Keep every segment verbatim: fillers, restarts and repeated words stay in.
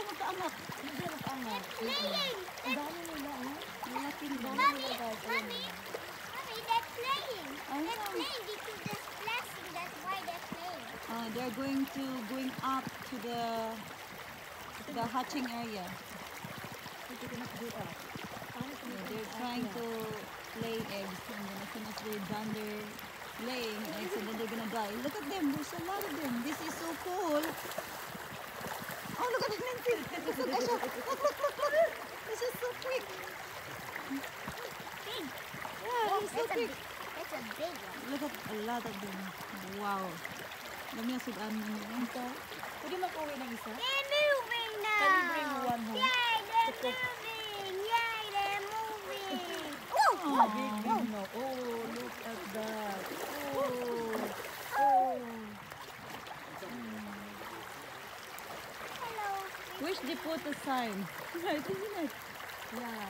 lang magkaangat. Hindi magkaangat. Playing. Ang dami nila, oh. Malaking dami Mommy, nila, guys. mommy, mommy, they're playing. I They're know. playing because they're splashing. That's why they're playing. Uh, they're going to going up to the the hatching area. Yeah, they're trying to lay eggs, and then as soon as they're done, they're laying eggs, and then they're gonna die. Look at them. There's a lot of them. This is so cool. Oh, look at it, Nancy. Look, look, Asha. Look, look, look, look. This is so quick. Big. Yeah, it's so That's a quick. big. That's a big one. Look at a lot of them. Wow. Dami na sudan mo nito. Pwede mag-uwi ng isa? They're moving now. Can you bring one home? Yay, they're moving. Yay, they're moving. Oh, Oh, Big, big no. Oh, look at that. Oh. Oh. hello. wish they put a sign. Right, isn't it? Yeah.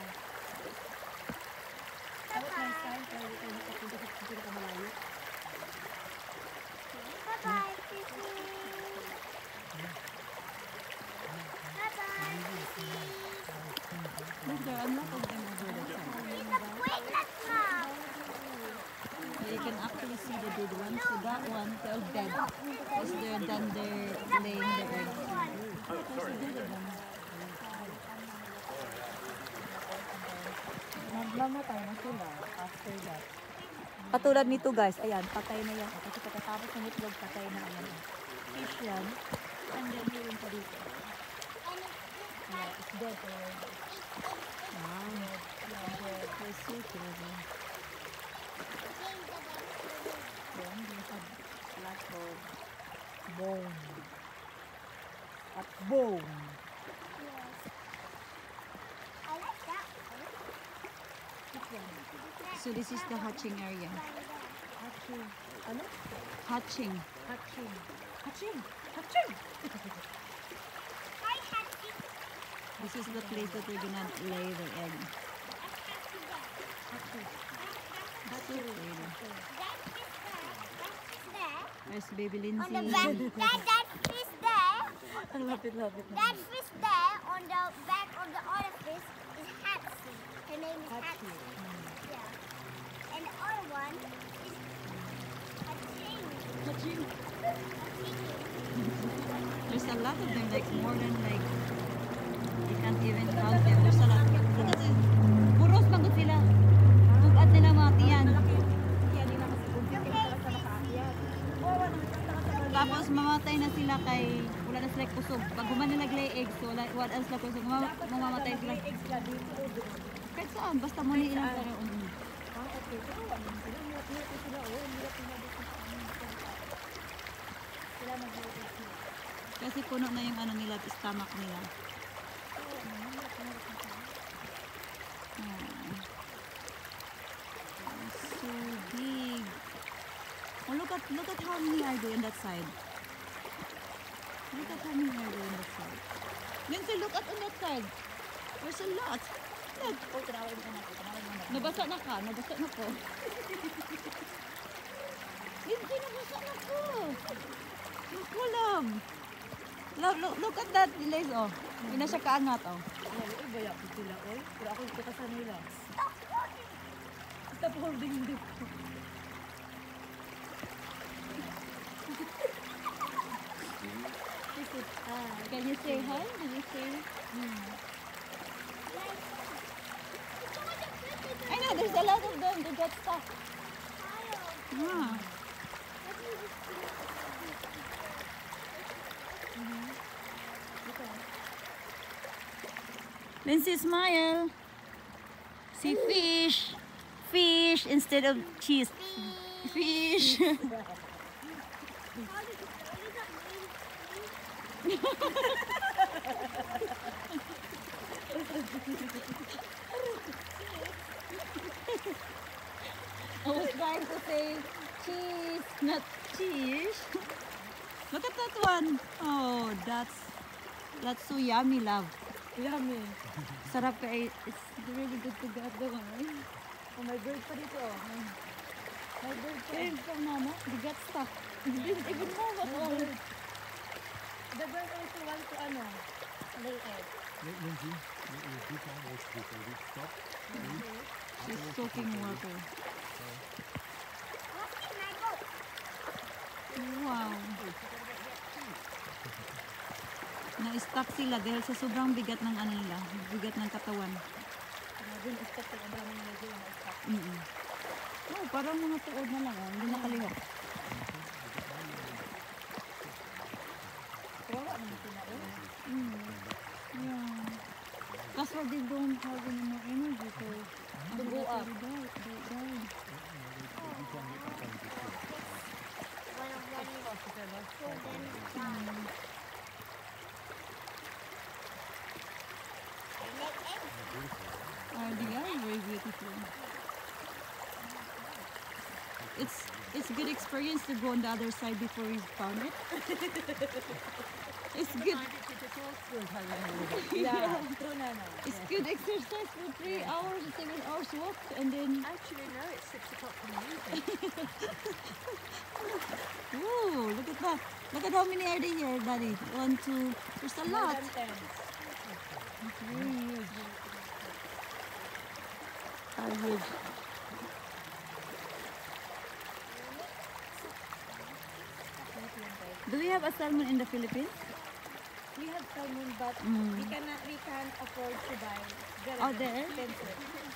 Dapat may sign para di tayo nakapunta sa pinakamalayo. Bye-bye, Sissy. Bye-bye, Sissy. Look, there are a lot of them over the side. It's a pointless mom. You can actually see the dead ones. So that one, they're all dead. Because they're done their laying their eggs. There's a dead one. Nagmamatay na sila after that. Patulad nito guys, ayan, patay na yan. Kasi pagkatapos ng itlog, patay na yan. Fish yan. And then meron pa dito. Yeah, it's dead already. Wow. Yeah, they're, they're so clever. Then, they have lots of Bone. At bone. Yes. I like that one. So this is the hatching area. Hatching. Ano? Hatching. Hatching. Hatching. Hatching. Hi, Hattie. This is the place that they're gonna lay the egg. Hatching. It's so pretty. That fish there. That fish there. There's baby On the Lindsay. back. That, that fish there. Ang lapit-lapit na. That fish there on the back of the other fish is Hatsi. Her name is Hatsi. Hatching. Yeah. And the other one is Hatching. Hatching. There's a lot of them, like more than like you can't even count them. There's a lot. Look at it. Puros lang gud sila. Bugat nila mga tiyan. Yan nila kasi kung hindi ka sa nakaakyat. Oo, Tapos mamatay na sila kay wala na sila kusog. Pag human na nag-lay eggs, wala what else na kusog. Mama- Mamamatay sila. eggs ka dito o doon. Kahit saan, basta muli ilang pero um, Ah, okay. Pero wala sila. Hirap-hirap na sila. Oh, hirap-hirap dito sa amin. Sila mag-eggs sila. kasi puno na yung ano nila, stomach nila. Oh. So big. Oh, look at look at how many are there on that side. Look at how many are there on that side. Lindsay, look at on that side. There's a lot. Look. Oh, tinawag mo na ako. Tinawag mo na. Nabasa na ka. Nabasa na ko. Lindsay, nabasa na ko. Look mo lang. Look, look, look at that, Liz, oh. Hindi na siya kaangat, oh. Wala, eh, bayak ko sila. Oh, pero ako ito ka sa nila. Stop holding this. Can you say hi? Can you say? I know, there's a lot of them. They got stuck. Yeah. Lindsay, smile. See fish. Fish instead of cheese. Fish. I was trying to say cheese, not cheese. Look at that one. Oh, that's that's so yummy, love. Yummy. Sarap ka. eh. It's really good to get the one. Oh, may bird pa dito. oh. May bird pa. Hey, from Mama, they got stuck. They didn't even know what Oh, to do. the bird also wants to ano. lay egg. Lin- Lindsay, you, you do find water to baby. Stop. Please. She's soaking water. What's in my boat? Wow. Na-stuck sila dahil sa sobrang bigat ng ano nila, bigat ng katawan. Grabe, na-stuck ko. Ang daming medyo na-stuck. Mm Oh, parang mga tuod na lang, oh. Hindi nakalihok. Kawawa naman sila eh. Mm. Yeah. That's why they don't have any more energy to To go up. They die. They die. One of them children died. And they ate Oh, they are very beautiful. It's it's a good experience to go on the other side before we found it. It's good. Yeah, true na no. It's good exercise for three hours, seven hours walk, and then Actually, no, it's six o'clock in the evening. whoa! Look at that! Look at how many are there here, Daddy. One, two. There's a More lot. than ten. It's very huge. Are huge. Do we have a salmon in the Philippines? We have salmon, but Mm. we cannot, we can't afford to buy. Very Oh, there? expensive.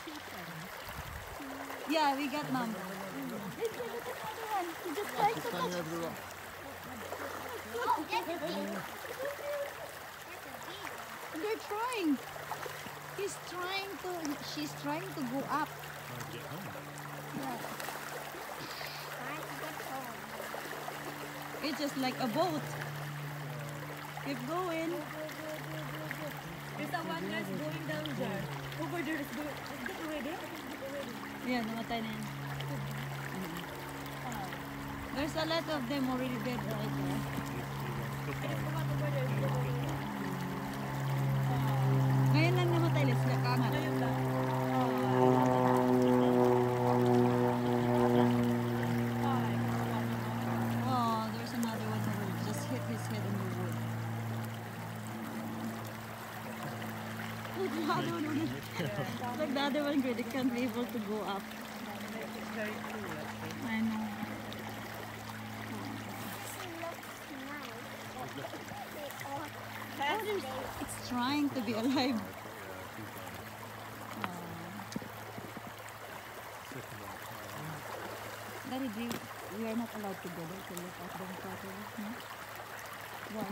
Yeah, we got none. Look at another one. He just tried to Standing touch. over the rock. Oh, that's a big. That's a big. They're trying. He's trying to. She's trying to go up. Trying to get home. Yeah. Trying to get home. It's just like a boat. Keep going. There's a one that's going down there. Over there is going. Is that already? I think it's already. Yeah, namatay na yan. There's a lot of them already dead right there. It's the one over there. Is already. Ngayon lang namatay, let's let kaangat. Ayun lang. Oh, there's another one who just hit his head on the wood. Look, the other one already- Like the other one, they can't be able to go up. It's very cool, actually. I know. She looks nice. They all Oh, there's, it's trying to be alive. Daddy, do you- we are not allowed to go there to look at them properly. No? Why?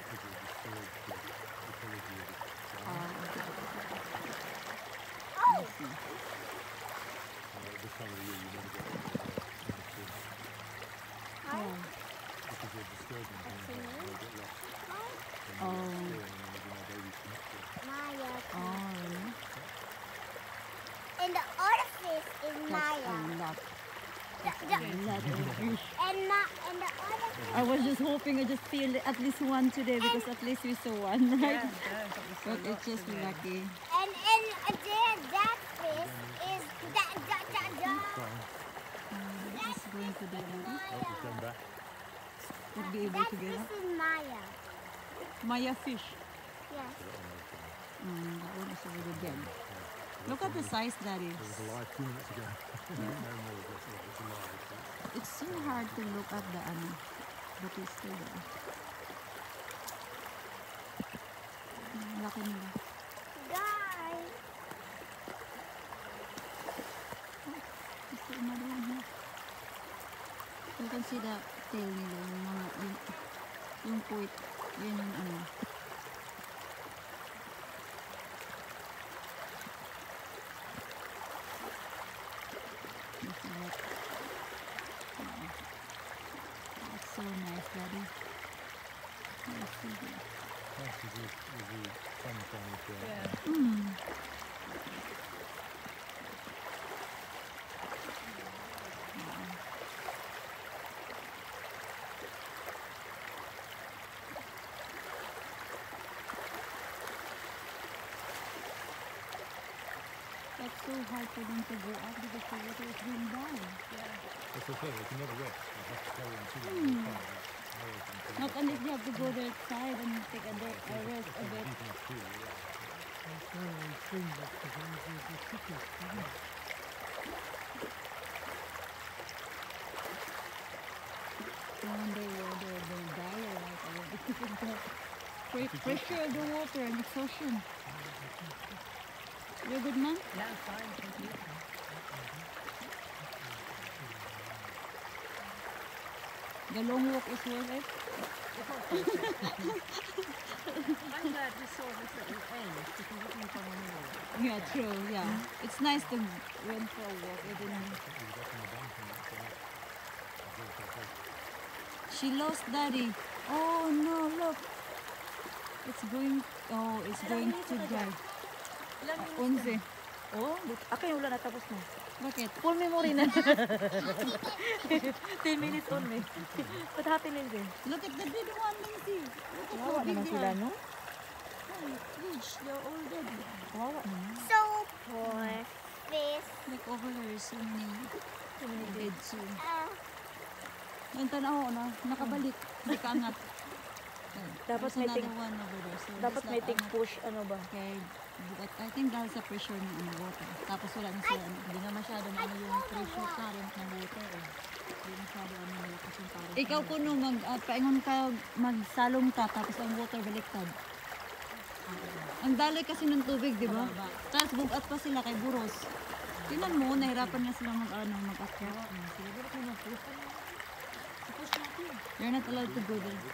Ah, okay. I see. This time of the year you never get to Oh. because they're disturbing things and they get lost. Oh. And then there's no babies connect to it. Maya. Oh, really? And the orifice is That's Maya. a lot. The, the, A lot of fish. and, ma, and the orifice. I was just hoping I just feel at least one today because at least we saw one, right? Yeah, yeah, But it's just lucky. And and uh, there, that fish is that that that that. Fine. Um, it's going to the Oh, Maya. it's going back. would be able That to get fish up. is Maya. Maya fish. Yes. Mm, that one is already dead. Look at the size that It was is. alive two minutes ago. no more of this. It's alive. It's- It's so hard to look at the ano, but it's still there. Mm, laki nila. Guys. There's still another one here. You can see the tail nila, yung mga, yung, yung point, yun yung ano. There's a lot. Wow. That's so nice, Daddy. Let's see here. Nice with the, with the sunshine with the- Yeah. Mm. That's so hard for them to go up because the water is going down. That's okay. They can never rest. They have to carry on to the Hmm. fire. How they can- Not only if they have to go there outside and take a, day, a rest a bit. One day we'll do the diet right away because of the pre- pressure of the water and exhaustion. You're good, man? Yeah, I'm fine. Thank you. The long walk is worth it. I'm glad we saw this little end because we can come on the road. Yeah, true. Yeah, it's nice to went for a walk. Even she lost daddy. Oh no! Look, it's going. Oh, it's going to drive. Uh, Onze. Oh, but- ako yung wala natapos mo. Bakit? Full memory na. ten minutes only. What happened in there? Look at the dead one, Lindsay. Look at Kawawa how big naman they sila, are. no? Oh, huge. They're all dead. Kawawa naman. So poor fish. Look over there, so many dead too. Uh, Yung tanaw na, nakabalik. Hindi ka angat. Dapat There's may another ting- one over there. So Dapat it's may not take angat. push, ano ba? Okay, but I think dahil sa pressure ng ano, water. Tapos wala na siya, ano, hindi na masyado ano yung pressure current ng water. Eh. Hindi masyado ano yung kasi parang... Ikaw kuno, mag, uh, paingon ka, magsalong ka, tapos ang water baliktad. Ang dali kasi ng tubig, di ba? Tapos bugat pa sila kay Buros. Tingnan mo, nahirapan nga sila mag, ano, mag-akyat. You're not allowed to go there.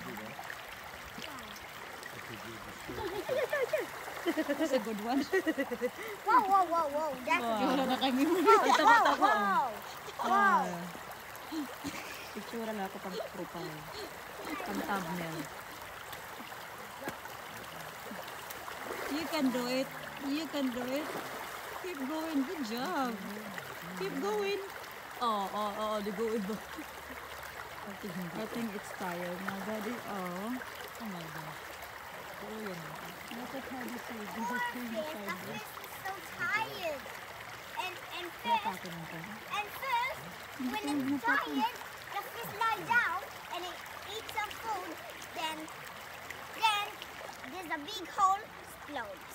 That's a good one. whoa, whoa, whoa, whoa. That's Wala na kami mo. whoa, whoa. Wow. Picture na ako pang profile. Pang thumbnail. You can do it. You can do it. Keep going. Good job. Keep going. Oh, oh, oh, the going ba? I think it's tired now, Daddy. Oh. Oh my gosh. Oh, yun. Look at how this is. This is too The tired. fish is so tired. And and Kaya first, takin lang tayo. and first, when it's tired, the fish lie down and it eats some food. Then, then there's a big hole, explodes.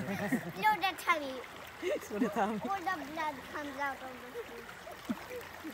Explode the tummy. So the tummy. All the blood comes out of the fish.